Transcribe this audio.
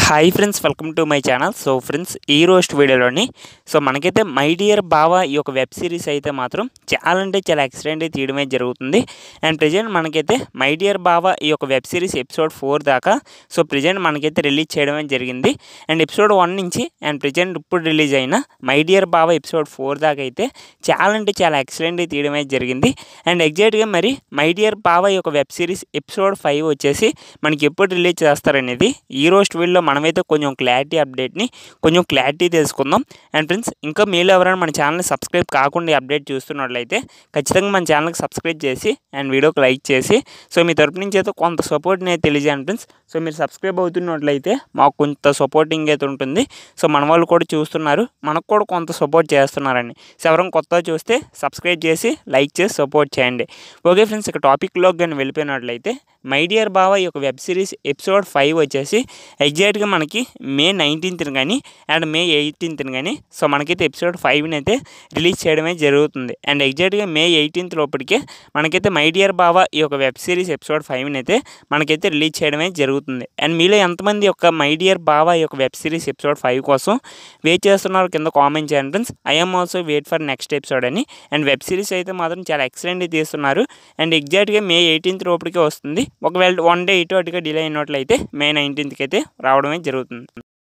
Hi friends, welcome to my channel. So friends, ఈ roast వీడియోలోని మనకైతే మై డియర్ బావ ఈ యొక్క వెబ్ సిరీస్ అయితే మాత్రం చాలా అంటే చాలా ఎక్సలెంట్ తీయడమే జరుగుతుంది. అండ్ ప్రజెంట్ మనకైతే మై డియర్ బావ ఈ యొక్క వెబ్ సిరీస్ ఎపిసోడ్ 4 దాకా ప్రజెంట్ మనకైతే రిలీజ్ చేయడమే జరిగింది. అండ్ ఎపిసోడ్ 1 నుంచి అండ్ ప్రజెంట్ ఇప్పుడు రిలీజ్ అయిన మై డియర్ బావ ఎపిసోడ్ 4 దాకా అయితే చాలా అంటే చాలా ఎక్సలెంట్ తీయడమే జరిగింది. అండ్ ఎగ్జాక్ట్గా మరి మై డియర్ బావ ఈ యొక్క వెబ్ సిరీస్ ఎపిసోడ్ 5 వచ్చేసి మనకి ఎప్పుడు రిలీజ్ చేస్తారనేది ఈ రోస్ట్ వీడియోలో మనమైతే కొంచెం క్లారిటీ తెలుసుకుందాం. అండ్ ఫ్రెండ్స్, ఇంకా మీరు ఎవరైనా మన ఛానల్ని సబ్స్క్రైబ్ కాకుండా అప్డేట్ చూస్తున్నట్లయితే ఖచ్చితంగా మన ఛానల్కి సబ్స్క్రైబ్ చేసి అండ్ వీడియోకి లైక్ చేసి మీ తరపు నుంచి అయితే కొంత సపోర్ట్ నేను తెలియజేయండి ఫ్రెండ్స్. మీరు సబ్స్క్రైబ్ అవుతున్నట్లయితే మాకు కొంత సపోర్టింగ్ అయితే ఉంటుంది. మన వాళ్ళు కూడా చూస్తున్నారు, మనకు కూడా కొంత సపోర్ట్ చేస్తున్నారండి. ఎవరైనా కొత్తగా చూస్తే సబ్స్క్రైబ్ చేసి లైక్ చేసి సపోర్ట్ చేయండి. ఓకే ఫ్రెండ్స్, ఇక టాపిక్లోకి కానీ వెళ్ళిపోయినట్లయితే మై డియర్ బావ ఈ యొక్క వెబ్ సిరీస్ ఎపిసోడ్ 5 వచ్చేసి ఎగ్జాక్ట్గా మనకి మే 19th కానీ అండ్ మే 18th కానీ మనకైతే ఎపిసోడ్ 5 అయితే రిలీజ్ చేయడమే జరుగుతుంది. అండ్ ఎగ్జాక్ట్గా మే 18th లోపలికే మనకైతే మై డియర్ బావ ఈ యొక్క వెబ్ సిరీస్ ఎపిసోడ్ 5 అయితే మనకైతే రిలీజ్ చేయడమే జరుగుతుంది. అండ్ మీలో ఎంతమంది యొక్క మై డియర్ బావ ఈ యొక్క వెబ్ సిరీస్ ఎపిసోడ్ 5 కోసం వెయిట్ చేస్తున్నారు కింద కామెంట్ చేయండి friends. I'm also wait for next episode అని. అండ్ వెబ్ సిరీస్ అయితే మాత్రం చాలా ఎక్సలెంట్ తీస్తున్నారు. అండ్ ఎగ్జాక్ట్గా మే 18th లోపలికే వస్తుంది. ఒకవేళ 1 డే ఇటు అటుగా డిలే అయినట్లయితే మే 19th అయితే రావడమే జరుగుతుంది.